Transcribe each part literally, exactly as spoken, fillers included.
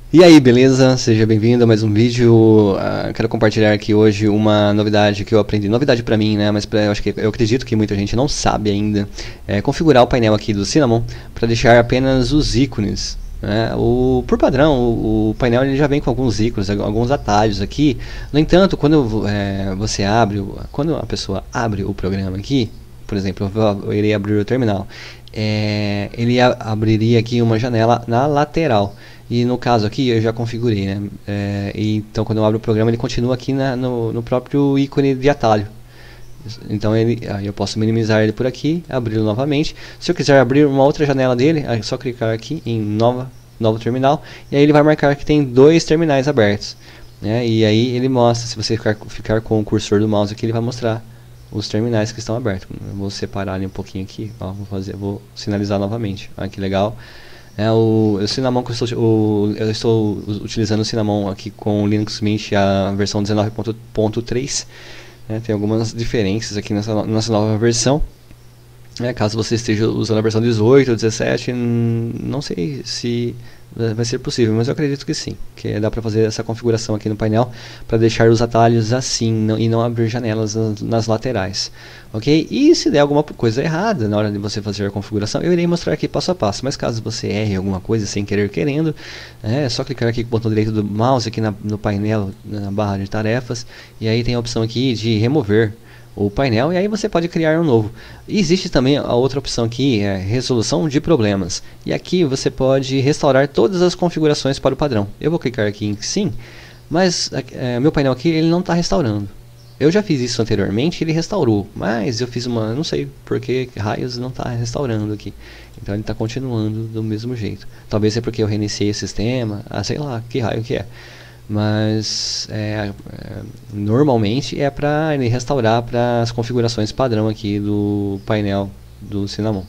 E aí, beleza? Seja bem-vindo a mais um vídeo. Uh, quero compartilhar aqui hoje uma novidade que eu aprendi. Novidade pra mim, né? Mas pra, eu, acho que, eu acredito que muita gente não sabe ainda. É configurar o painel aqui do Cinnamon para deixar apenas os ícones. Né? O, por padrão, o, o painel ele já vem com alguns ícones, alguns atalhos aqui. No entanto, quando é, você abre, quando a pessoa abre o programa aqui, por exemplo, eu, eu irei abrir o terminal. É, ele a, abriria aqui uma janela na lateral. E no caso aqui eu já configurei, né? É, e então quando eu abro o programa ele continua aqui na, no, no próprio ícone de atalho. Então ele, aí eu posso minimizar ele por aqui, abri-lo novamente. Se eu quiser abrir uma outra janela dele, é só clicar aqui em nova, novo terminal. E aí ele vai marcar que tem dois terminais abertos. Né? E aí ele mostra, se você ficar, ficar com o cursor do mouse aqui, ele vai mostrar os terminais que estão abertos. Eu vou separar ali um pouquinho aqui, ó, vou, fazer, vou sinalizar novamente. Olha que legal. É, o, o Cinnamon que eu estou, o, eu estou utilizando o Cinnamon aqui com o Linux Mint, a versão dezenove ponto três. Né, tem algumas diferenças aqui nessa, nessa nova versão. É, caso você esteja usando a versão dezoito ou dezessete, não sei se vai ser possível, mas eu acredito que sim, que dá para fazer essa configuração aqui no painel para deixar os atalhos assim não, e não abrir janelas nas, nas laterais, ok? E se der alguma coisa errada na hora de você fazer a configuração, eu irei mostrar aqui passo a passo, mas caso você erre alguma coisa sem querer querendo, é só clicar aqui com o botão direito do mouse aqui na, no painel, na barra de tarefas, e aí tem a opção aqui de remover o painel, e aí você pode criar um novo. E existe também a outra opção aqui, é resolução de problemas, e aqui você pode restaurar todas as configurações para o padrão. Eu vou clicar aqui em sim, mas é, meu painel aqui ele não está restaurando. Eu já fiz isso anteriormente, ele restaurou, mas eu fiz uma, não sei por que raios não está restaurando aqui. Então ele está continuando do mesmo jeito. Talvez é porque eu reiniciei o sistema, ah, sei lá que raio que é. Mas é, é, normalmente é para ele restaurar para as configurações padrão aqui do painel do Cinnamon.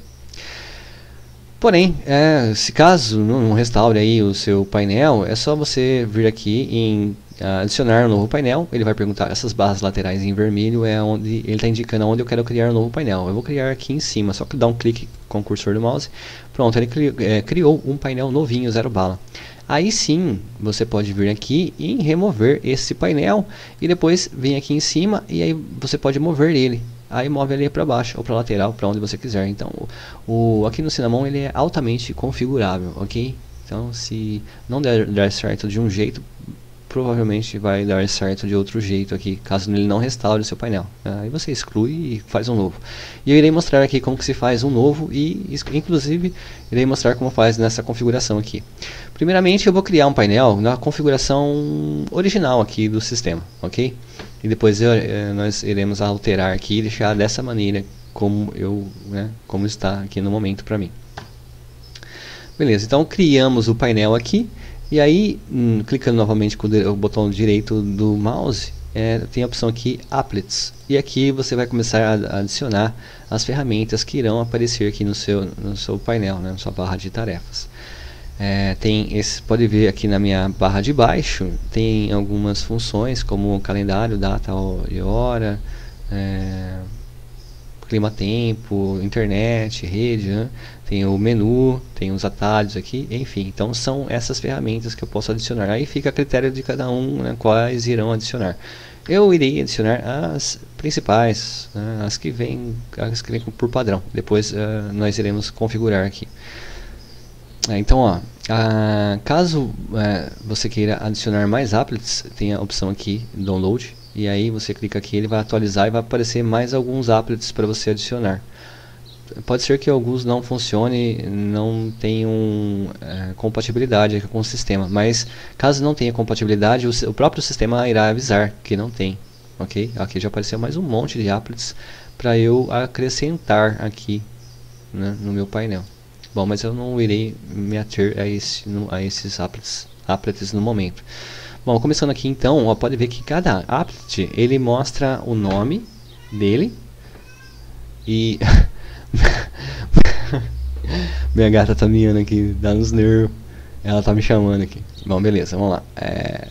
Porém, é, se caso não restaure aí o seu painel, é só você vir aqui em adicionar um novo painel. Ele vai perguntar, essas barras laterais em vermelho é onde ele está indicando onde eu quero criar um novo painel. Eu vou criar aqui em cima, só que dar um clique com o cursor do mouse. Pronto, ele criou, é, criou um painel novinho, zero bala. Aí sim, você pode vir aqui e remover esse painel e depois vem aqui em cima e aí você pode mover ele. Aí move ele para baixo ou para lateral, para onde você quiser. Então, o, o, aqui no Cinnamon ele é altamente configurável, ok? Então, se não der, der certo de um jeito, provavelmente vai dar certo de outro jeito aqui, caso ele não restaure o seu painel. Aí você exclui e faz um novo. E eu irei mostrar aqui como que se faz um novo e, inclusive, irei mostrar como faz nessa configuração aqui. Primeiramente, eu vou criar um painel na configuração original aqui do sistema, ok? E depois eu, eh, nós iremos alterar aqui e deixar dessa maneira como, eu, né, como está aqui no momento para mim. Beleza, então criamos o painel aqui. E aí, hum, clicando novamente com o botão direito do mouse, é, tem a opção aqui Applets. E aqui você vai começar a adicionar as ferramentas que irão aparecer aqui no seu, no seu painel, né, na sua barra de tarefas. É, tem esse, pode ver aqui na minha barra de baixo, tem algumas funções como calendário, data e hora, é, clima-tempo, internet, rede, né? Tem o menu, tem os atalhos aqui, enfim. Então são essas ferramentas que eu posso adicionar. Aí fica a critério de cada um, né, quais irão adicionar. Eu irei adicionar as principais, né, as que vêm, as que vêm por padrão. Depois uh, nós iremos configurar aqui. É, então, ó, uh, caso uh, você queira adicionar mais applets, tem a opção aqui, download. E aí você clica aqui, ele vai atualizar e vai aparecer mais alguns applets para você adicionar. Pode ser que alguns não funcionem, não tenham é, compatibilidade com o sistema, mas caso não tenha compatibilidade, o, o próprio sistema irá avisar que não tem, ok? Aqui já apareceu mais um monte de applets para eu acrescentar aqui, né, no meu painel. Bom, mas eu não irei me ater a, esse, no, a esses applets, applets no momento. Bom, começando aqui então, ó, pode ver que cada applet ele mostra o nome dele e minha gata tá miando aqui, dá nos nervos. Ela tá me chamando aqui. Bom, beleza, vamos lá. É,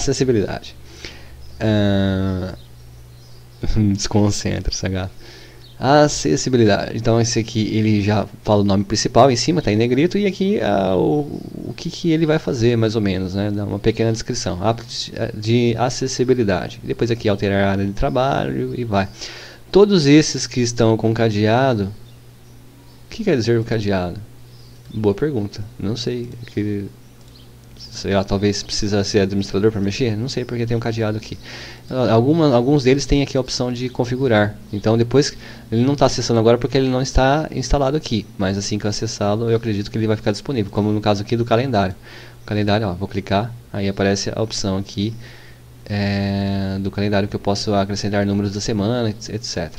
acessibilidade. Uh, desconcentra essa gata. Acessibilidade. Então esse aqui ele já fala o nome principal em cima, está em negrito, e aqui ah, o, o que, que ele vai fazer mais ou menos, né? Dá uma pequena descrição de acessibilidade. Depois aqui alterar a área de trabalho e vai. Todos esses que estão com cadeado, o que quer dizer o cadeado? Boa pergunta, não sei. Que, sei lá, talvez precisa ser administrador para mexer, não sei porque tem um cadeado aqui. Alguma, alguns deles têm aqui a opção de configurar, então depois ele não está acessando agora porque ele não está instalado aqui, mas assim que eu acessá-lo eu acredito que ele vai ficar disponível, como no caso aqui do calendário. O calendário, ó, vou clicar, aí aparece a opção aqui é, do calendário que eu posso acrescentar números da semana, etcétera.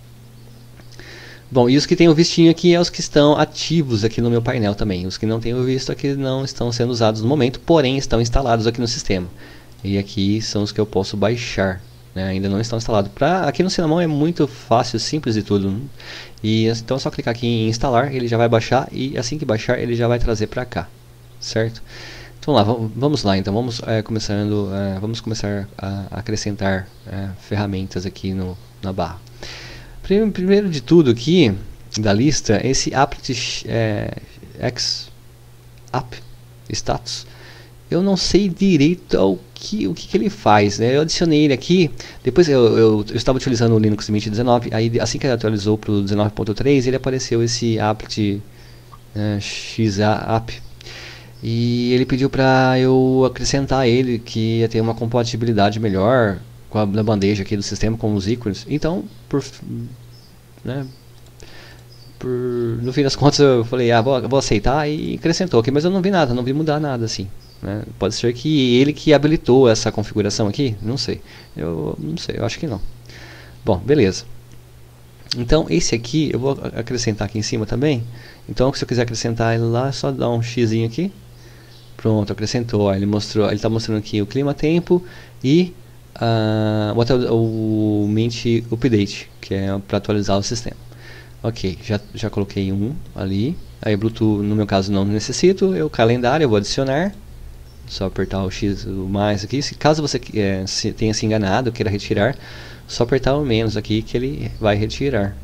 Bom, e os que tem o vistinho aqui é os que estão ativos aqui no meu painel também. Os que não têm o visto aqui não estão sendo usados no momento, porém estão instalados aqui no sistema. E aqui são os que eu posso baixar, né? Ainda não estão instalados. Pra, aqui no Cinnamon é muito fácil, simples e tudo. Né? E então é só clicar aqui em instalar, ele já vai baixar e assim que baixar ele já vai trazer para cá, certo? Então lá, vamos lá, então vamos é, começando, é, vamos começar a acrescentar é, ferramentas aqui no, na barra. Primeiro de tudo aqui da lista, esse apt é, x app status, eu não sei direito ao que, o que, que ele faz, né? Eu adicionei ele aqui, depois eu, eu, eu estava utilizando o Linux Mint dezenove, aí assim que ele atualizou para o dezenove ponto três, ele apareceu esse apt é, xapp, e ele pediu para eu acrescentar ele, que ia ter uma compatibilidade melhor com a da bandeja aqui do sistema, com os ícones. Então, por, né, por, no fim das contas eu falei, ah, vou, vou aceitar, e acrescentou aqui, mas eu não vi nada, não vi mudar nada assim, né? Pode ser que ele que habilitou essa configuração aqui, não sei, eu não sei, eu acho que não. Bom, beleza. Então esse aqui eu vou acrescentar aqui em cima também. Então se eu quiser acrescentar ele lá, é só dar um xizinho aqui. Pronto, acrescentou. Ele mostrou, ele está mostrando aqui o clima tempo e Uh, o, o Mint Update, que é para atualizar o sistema. Ok, já, já coloquei um ali. Aí Bluetooth, no meu caso, não necessito. Eu calendário, eu vou adicionar. Só apertar o X, o mais aqui. Se, caso você é, se, tenha se enganado, queira retirar, só apertar o menos aqui que ele vai retirar.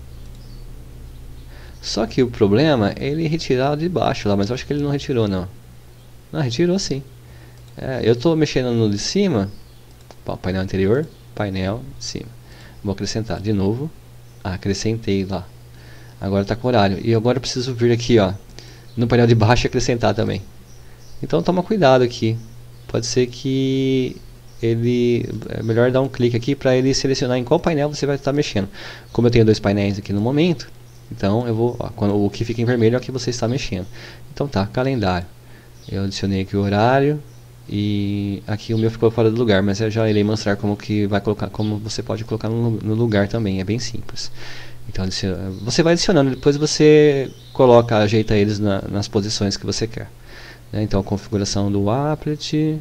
Só que o problema é ele retirar de baixo lá, mas eu acho que ele não retirou não. Não, retirou sim. É, eu estou mexendo no de cima. Painel anterior, painel de cima. Vou acrescentar de novo. Ah, acrescentei lá. Agora está com horário. E agora eu preciso vir aqui, ó, no painel de baixo e acrescentar também. Então toma cuidado aqui. Pode ser que ele é melhor dar um clique aqui para ele selecionar em qual painel você vai estar mexendo. Como eu tenho dois painéis aqui no momento, então eu vou, ó, quando o que fica em vermelho é o que você está mexendo. Então tá, calendário. Eu adicionei aqui o horário. E aqui o meu ficou fora do lugar, mas eu já irei mostrar como que vai colocar, como você pode colocar no, no lugar também, é bem simples. Então você vai adicionando, depois você coloca, ajeita eles na, nas posições que você quer, né? Então configuração do applet,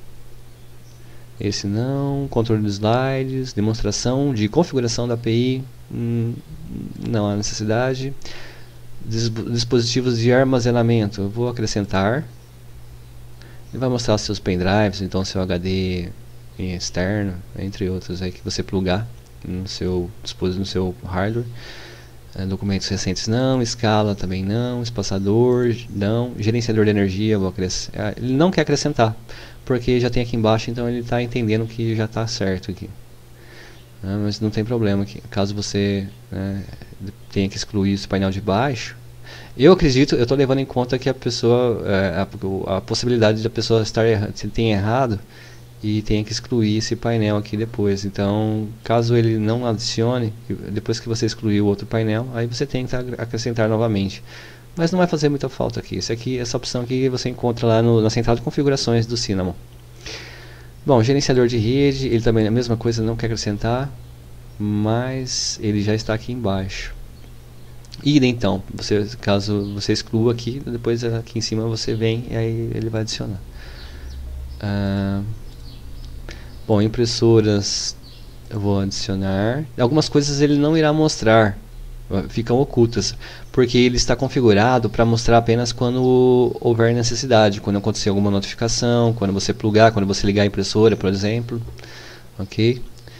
esse não, controle de slides, demonstração de configuração da A P I, hum, não há necessidade. Dispositivos de armazenamento, eu vou acrescentar. Ele vai mostrar os seus pendrives, então seu H D externo, entre outros aí que você plugar no seu dispositivo, no seu hardware. É, documentos recentes não, escala também não, espaçador não, gerenciador de energia, vou acrescentar. Ele não quer acrescentar, porque já tem aqui embaixo, então ele está entendendo que já está certo aqui. É, mas não tem problema aqui. Caso você né, tenha que excluir esse painel de baixo, eu acredito, eu estou levando em conta que a pessoa, é, a, a possibilidade de a pessoa estar errado, se tem errado e tenha que excluir esse painel aqui depois. Então, caso ele não adicione, depois que você excluir o outro painel, aí você tenta acrescentar novamente. Mas não vai fazer muita falta aqui. Esse aqui, essa opção aqui você encontra lá no, na central de configurações do Cinnamon. Bom, gerenciador de rede, ele também é a mesma coisa, não quer acrescentar, mas ele já está aqui embaixo. Idem então, você, caso você exclua aqui, depois aqui em cima você vem e aí ele vai adicionar. Ah, bom, impressoras eu vou adicionar. Algumas coisas ele não irá mostrar, ficam ocultas, porque ele está configurado para mostrar apenas quando houver necessidade, quando acontecer alguma notificação, quando você plugar, quando você ligar a impressora, por exemplo. Ok?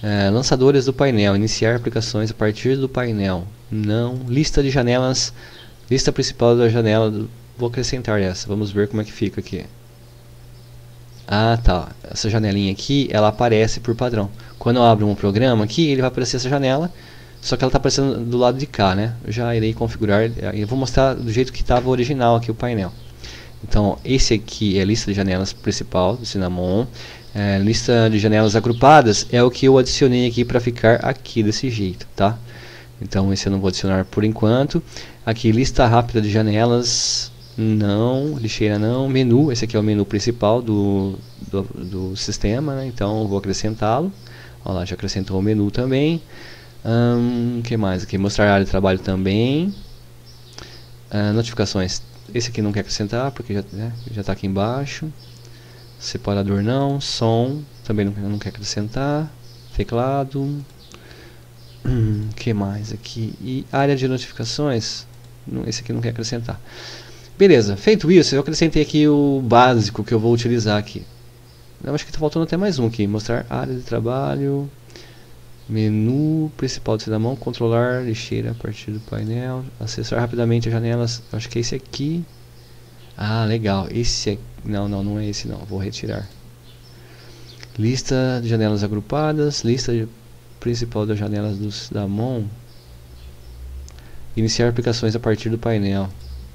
É, lançadores do painel, iniciar aplicações a partir do painel. Não. Lista de janelas, lista principal da janela. Do, vou acrescentar essa, vamos ver como é que fica aqui. Ah, tá. Essa janelinha aqui, ela aparece por padrão. Quando eu abro um programa aqui, ele vai aparecer essa janela, só que ela está aparecendo do lado de cá, né? Eu já irei configurar, eu vou mostrar do jeito que estava original aqui o painel. Então, esse aqui é a lista de janelas principal do Cinnamon. É, lista de janelas agrupadas é o que eu adicionei aqui para ficar aqui desse jeito, tá? Então, esse eu não vou adicionar por enquanto. Aqui, lista rápida de janelas, não, lixeira não. Menu, esse aqui é o menu principal do, do, do sistema, né? Então, eu vou acrescentá-lo. Olha lá, já acrescentou o menu também. O hum, que mais aqui? Mostrar área de trabalho também. Uh, notificações. Esse aqui não quer acrescentar porque já né, já está aqui embaixo. Separador não. Som também não, não quer acrescentar. Teclado. O hum, que mais aqui? E área de notificações. Não, esse aqui não quer acrescentar. Beleza, feito isso, eu acrescentei aqui o básico que eu vou utilizar aqui. Eu acho que está faltando até mais um aqui. Mostrar área de trabalho. Menu principal do Cinnamon, controlar lixeira a partir do painel, acessar rapidamente as janelas. Acho que é esse aqui. Ah, legal. Esse é... não, não, não é esse não. Vou retirar. Lista de janelas agrupadas, lista de... principal das janelas do Cinnamon. Iniciar aplicações a partir do painel.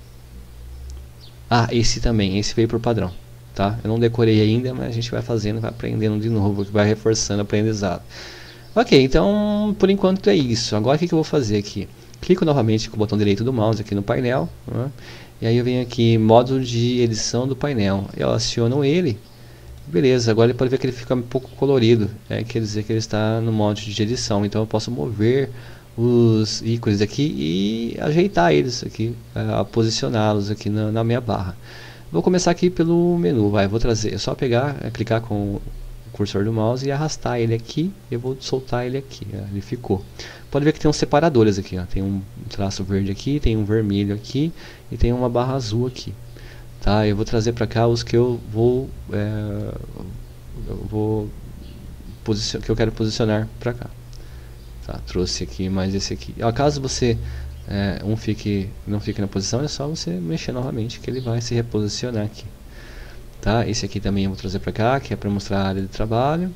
Ah, esse também. Esse veio por padrão, tá? Eu não decorei ainda, mas a gente vai fazendo, vai aprendendo de novo, vai reforçando o aprendizado. Ok, então por enquanto é isso. Agora o que, que eu vou fazer aqui? Clico novamente com o botão direito do mouse aqui no painel, né? E aí eu venho aqui modo de edição do painel. Eu aciono ele. Beleza, agora ele pode ver que ele fica um pouco colorido, é, quer dizer que ele está no modo de edição. Então eu posso mover os ícones aqui e ajeitar eles aqui, a posicioná-los aqui na, na minha barra. Vou começar aqui pelo menu, vai, vou trazer, é só pegar, é, clicar com cursor do mouse e arrastar ele aqui. Eu vou soltar ele aqui, ó, ele ficou. Pode ver que tem uns separadores aqui, ó. Tem um traço verde aqui, tem um vermelho aqui e tem uma barra azul aqui, tá? Eu vou trazer para cá os que eu vou, é, eu vou posicion que eu quero posicionar para cá, tá? Trouxe aqui mais esse aqui. Ó, caso você é, um fique não fique na posição, é só você mexer novamente que ele vai se reposicionar aqui. Tá? Esse aqui também eu vou trazer para cá, que é para mostrar a área de trabalho.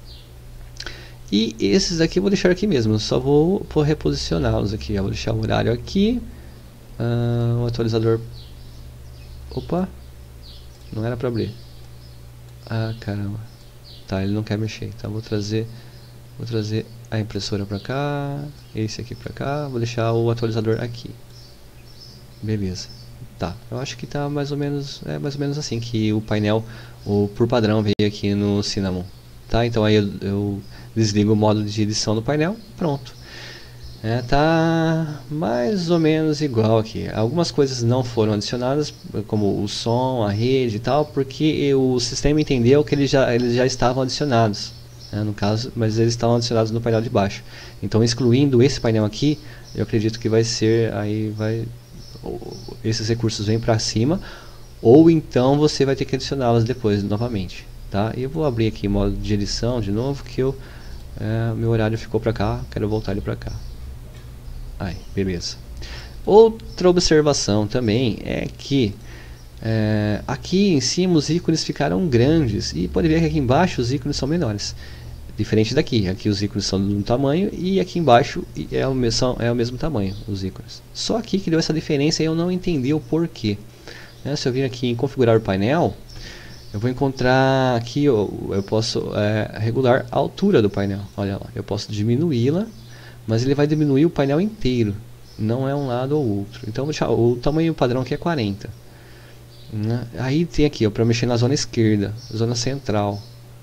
E esses aqui eu vou deixar aqui mesmo, eu só vou, vou reposicioná-los aqui. Eu vou deixar o horário aqui, uh, o atualizador. Opa, não era para abrir. Ah, caramba. Tá, ele não quer mexer, então vou trazer, vou trazer a impressora para cá, esse aqui para cá, vou deixar o atualizador aqui. Beleza. Tá, eu acho que tá mais ou menos, é mais ou menos assim que o painel, o por padrão veio aqui no Cinnamon, tá? Então aí eu, eu desligo o modo de edição do painel, pronto. É, tá mais ou menos igual aqui. Algumas coisas não foram adicionadas, como o som, a rede e tal, porque o sistema entendeu que eles já, eles já estavam adicionados, né, no caso, mas eles estavam adicionados no painel de baixo. Então excluindo esse painel aqui, eu acredito que vai ser, aí vai... esses recursos vêm para cima, ou então você vai ter que adicioná-los depois novamente, tá? E eu vou abrir aqui modo de edição de novo, que eu é, meu horário ficou para cá, quero voltar ele para cá. Aí, beleza. Outra observação também é que é, aqui em cima os ícones ficaram grandes e pode ver que aqui embaixo os ícones são menores. Diferente daqui, aqui os ícones são do tamanho e aqui embaixo é o, mesmo, é o mesmo tamanho os ícones. Só aqui que deu essa diferença e eu não entendi o porquê. Né? Se eu vir aqui em configurar o painel, eu vou encontrar aqui, eu, eu posso é, regular a altura do painel. Olha lá, eu posso diminuí-la, mas ele vai diminuir o painel inteiro, não é um lado ou outro. Então vou deixar, o tamanho padrão aqui é quarenta. Né? Aí tem aqui para mexer na zona esquerda, zona central.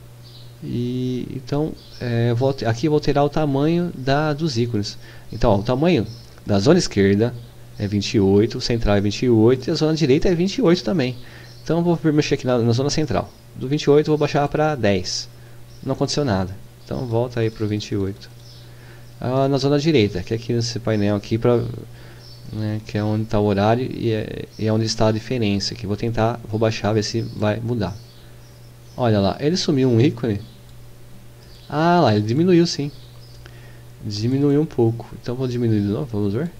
E então é, vou, aqui eu vou alterar o tamanho da, dos ícones. Então ó, o tamanho da zona esquerda é vinte e oito, o central é vinte e oito e a zona direita é vinte e oito também. Então eu vou mexer aqui na, na zona central. Do vinte e oito eu vou baixar para dez. Não aconteceu nada. Então volta aí para o vinte e oito. Ah, na zona direita, que é aqui nesse painel aqui, pra, né, que é onde está o horário e é, e é onde está a diferença. Aqui vou tentar, vou baixar, ver se vai mudar. Olha lá, ele sumiu um ícone Ah lá, ele diminuiu sim. Diminuiu um pouco. Então vou diminuir de novo, vamos ver.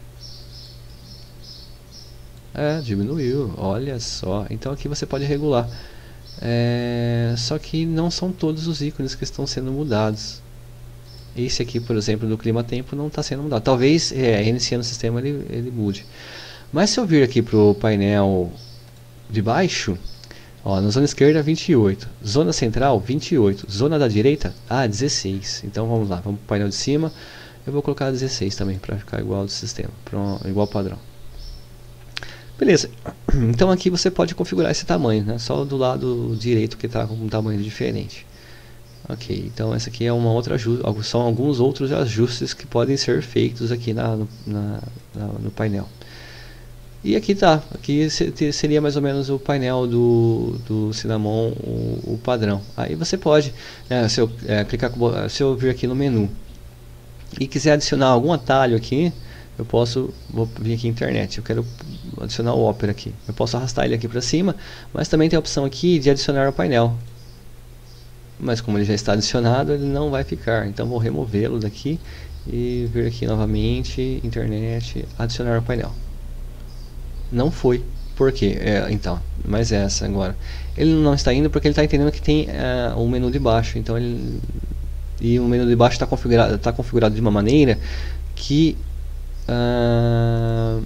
É, diminuiu, olha só. Então aqui você pode regular. É, só que não são todos os ícones que estão sendo mudados. Esse aqui, por exemplo, do clima-tempo não está sendo mudado. Talvez, é, iniciando o sistema, ele, ele mude. Mas se eu vir aqui para o painel de baixo, ó, na zona esquerda vinte e oito, zona central vinte e oito, zona da direita, ah, dezesseis. Então vamos lá, vamos para o painel de cima. Eu vou colocar dezesseis também, para ficar igual ao sistema, pronto, igual ao padrão. Beleza, então aqui você pode configurar esse tamanho, né? Só do lado direito que está com um tamanho diferente. Ok, então essa aqui é uma outra ajuste, são alguns outros ajustes que podem ser feitos aqui na, na, na, no painel. E aqui tá, aqui seria mais ou menos o painel do, do Cinnamon, o, o padrão. Aí você pode, né, se eu é, clicar, se eu vir aqui no menu e quiser adicionar algum atalho aqui, eu posso, vou vir aqui em internet, eu quero adicionar o Opera aqui. Eu posso arrastar ele aqui para cima, mas também tem a opção aqui de adicionar ao painel. Mas como ele já está adicionado, ele não vai ficar. Então vou removê-lo daqui e vir aqui novamente, internet, adicionar ao painel. Não foi. Por quê? É, então, mas essa agora. Ele não está indo porque ele está entendendo que tem uh, um menu de baixo. Então ele, e o menu de baixo está configurado, está configurado de uma maneira que Uh,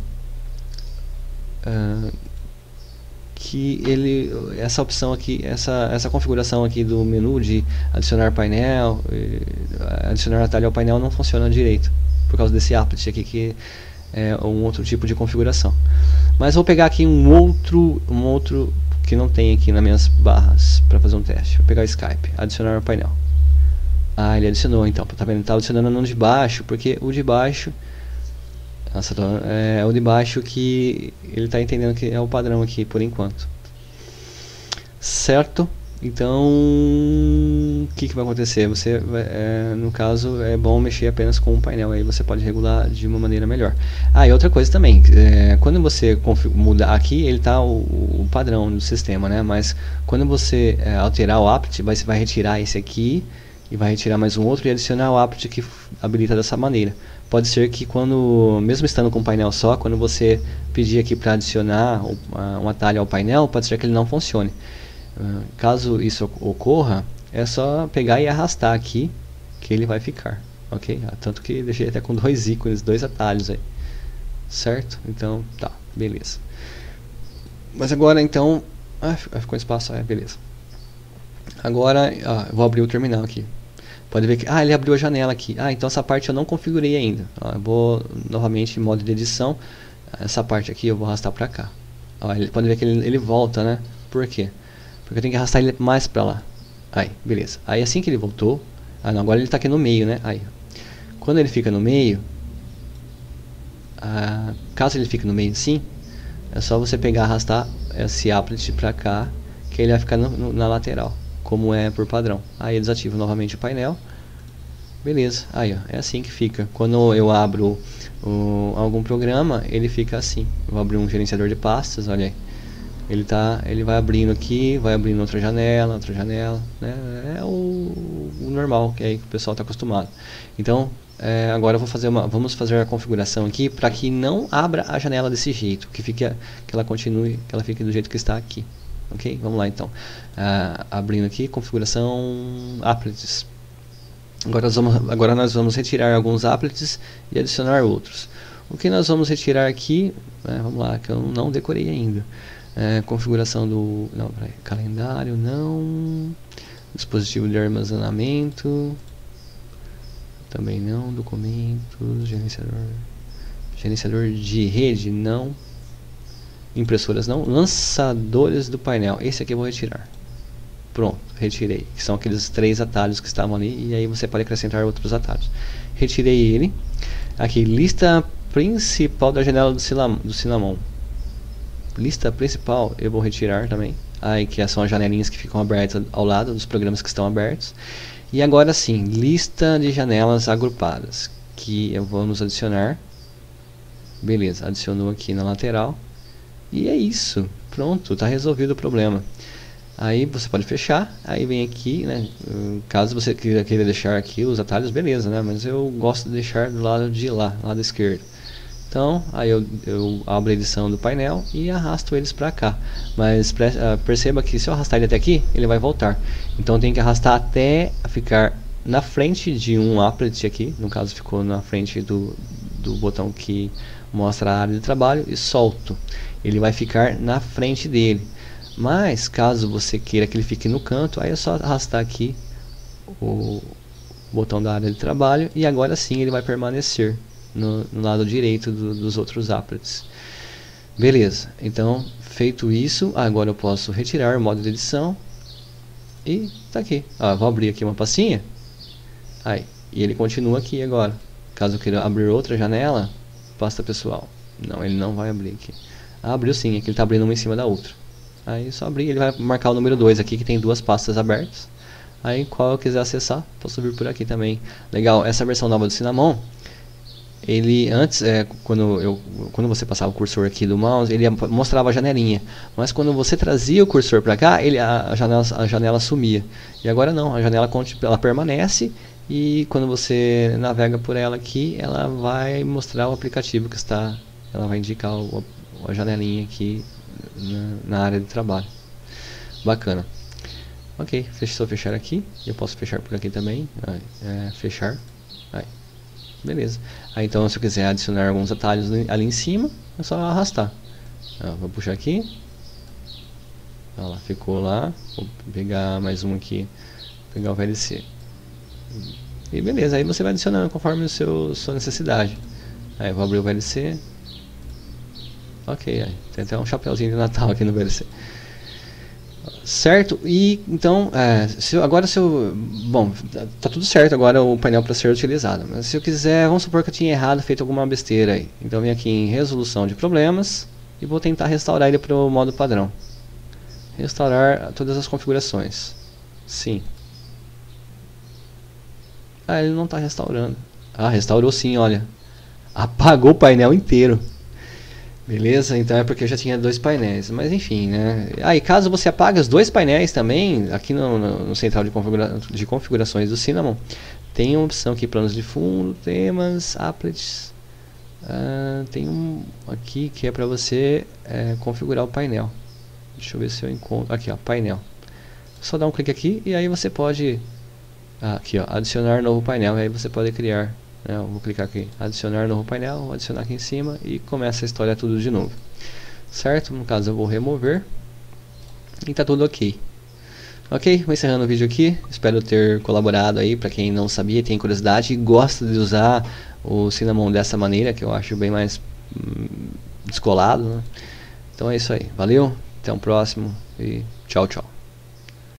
uh, que ele, essa opção aqui, essa, essa configuração aqui do menu de adicionar painel, adicionar atalho ao painel não funciona direito por causa desse applet aqui que é um outro tipo de configuração. Mas vou pegar aqui um outro, um outro que não tem aqui nas minhas barras para fazer um teste. Vou pegar o Skype, adicionar ao painel. Ah, ele adicionou então, tá vendo? Ele tá adicionando no de baixo porque o de baixo Nossa, é o de baixo que ele está entendendo que é o padrão aqui por enquanto. Certo? Então, o que, que vai acontecer? Você, vai, é, no caso, é bom mexer apenas com o painel, aí você pode regular de uma maneira melhor. Ah, e outra coisa também, é, quando você mudar aqui, ele está o, o padrão do sistema, né? Mas quando você é, alterar o apt, você vai retirar esse aqui e vai retirar mais um outro e adicionar o apt que habilita dessa maneira. Pode ser que quando, mesmo estando com o painel só, quando você pedir aqui para adicionar um, um atalho ao painel, pode ser que ele não funcione. Uh, caso isso ocorra, é só pegar e arrastar aqui que ele vai ficar, ok? Tanto que deixei até com dois ícones, dois atalhos aí, certo? Então, tá, beleza. Mas agora então, ah, ficou espaço, é, beleza. Agora, ah, eu vou abrir o terminal aqui. Pode ver que, ah, ele abriu a janela aqui. Ah, então essa parte eu não configurei ainda. Ah, eu vou novamente em modo de edição. Essa parte aqui eu vou arrastar pra cá. Ah, ele, pode ver que ele, ele volta, né? Por quê? Porque eu tenho que arrastar ele mais pra lá. Aí, beleza. Aí assim que ele voltou, ah, não, agora ele tá aqui no meio, né? Aí, quando ele fica no meio, ah, caso ele fique no meio assim, é só você pegar e arrastar esse applet pra cá, que ele vai ficar no, no, na lateral, como é por padrão. Aí eu desativo novamente o painel. Beleza, aí ó, é assim que fica. Quando eu abro o, algum programa, ele fica assim. Eu vou abrir um gerenciador de pastas, olha aí. Ele, tá, ele vai abrindo aqui, vai abrindo outra janela, outra janela, né? É o, o normal que, aí que o pessoal está acostumado. Então, é, agora eu vou fazer uma, vamos fazer a configuração aqui para que não abra a janela desse jeito, que, fique, que ela continue, que ela fique do jeito que está aqui. Ok? Vamos lá então. Ah, abrindo aqui, configuração applets. Agora nós, vamos, agora nós vamos retirar alguns applets e adicionar outros. O que nós vamos retirar aqui, né, vamos lá, que eu não decorei ainda. É, configuração do não, peraí, calendário, não. Dispositivo de armazenamento. Também não. Documentos, gerenciador. Gerenciador de rede, não. Impressoras, não. Lançadores do painel, esse aqui eu vou retirar. Pronto, retirei. Que são aqueles três atalhos que estavam ali. E aí você pode acrescentar outros atalhos. Retirei ele. Aqui, lista principal da janela do, do Cinnamon. Lista principal eu vou retirar também. Aí que são as janelinhas que ficam abertas ao lado dos programas que estão abertos. E agora sim, lista de janelas agrupadas, que eu vamos adicionar. Beleza, adicionou aqui na lateral. E é isso, pronto, está resolvido o problema. Aí você pode fechar, aí vem aqui, né? Caso você queira, queira deixar aqui os atalhos, beleza, né? Mas eu gosto de deixar do lado de lá, lado esquerdo. Então, aí eu, eu abro a edição do painel e arrasto eles para cá. Mas perceba que se eu arrastar ele até aqui, ele vai voltar. Então tem que arrastar até ficar na frente de um applet aqui. No caso ficou na frente do, do botão que mostra a área de trabalho e solto. Ele vai ficar na frente dele. Mas caso você queira que ele fique no canto, aí é só arrastar aqui o botão da área de trabalho e agora sim ele vai permanecer no, no lado direito do, dos outros applets. Beleza, então feito isso, agora eu posso retirar o modo de edição e tá aqui. Ó, vou abrir aqui uma pastinha, aí, e ele continua aqui agora. Caso eu queira abrir outra janela, pasta pessoal, não, ele não vai abrir aqui. Ah, abriu sim, aqui ele está abrindo uma em cima da outra. Aí só abrir, ele vai marcar o número dois aqui, que tem duas pastas abertas. Aí qual eu quiser acessar, posso vir por aqui também. Legal, essa versão nova do Cinnamon, ele antes, é, quando, eu, quando você passava o cursor aqui do mouse, ele mostrava a janelinha. Mas quando você trazia o cursor para cá, ele, a, a, janela, a janela sumia. E agora não, a janela ela permanece e quando você navega por ela aqui, ela vai mostrar o aplicativo que está, ela vai indicar o, a janelinha aqui Na, na área de trabalho. Bacana. Ok, só fechar aqui. Eu posso fechar por aqui também. Aí, é, fechar. Aí. Beleza. Aí então, se eu quiser adicionar alguns atalhos ali em cima, é só arrastar. Ó, vou puxar aqui. Olha lá, ficou lá. Vou pegar mais um aqui. Pegar o V L C. E beleza, aí você vai adicionando conforme a seu, sua necessidade. Aí eu vou abrir o V L C. Ok, aí, tem até um chapéuzinho de Natal aqui no V L C. Certo, e então, é, se eu, agora se eu... Bom, tá tudo certo agora o painel para ser utilizado. Mas se eu quiser, vamos supor que eu tinha errado, feito alguma besteira aí. Então eu venho aqui em resolução de problemas e vou tentar restaurar ele para o modo padrão. Restaurar todas as configurações. Sim. Ah, ele não está restaurando. Ah, restaurou sim, olha. Apagou o painel inteiro. Beleza? Então é porque eu já tinha dois painéis. Mas enfim, né? Ah, e caso você apague os dois painéis também, aqui no, no, no central de, configura de configurações do Cinnamon, tem uma opção aqui, planos de fundo, temas, applets. Ah, tem um aqui que é para você é, configurar o painel. Deixa eu ver se eu encontro. Aqui, ó, painel. Só dá um clique aqui e aí você pode... Ah, aqui, ó, adicionar novo painel. E aí você pode criar... Eu vou clicar aqui, adicionar novo painel, vou adicionar aqui em cima e começa a história tudo de novo. Certo? No caso eu vou remover e tá tudo ok. Ok, vou encerrando o vídeo aqui. Espero ter colaborado aí para quem não sabia, tem curiosidade e gosta de usar o Cinnamon dessa maneira, que eu acho bem mais hum, descolado, né? Então é isso aí. Valeu, até o próximo e tchau, tchau.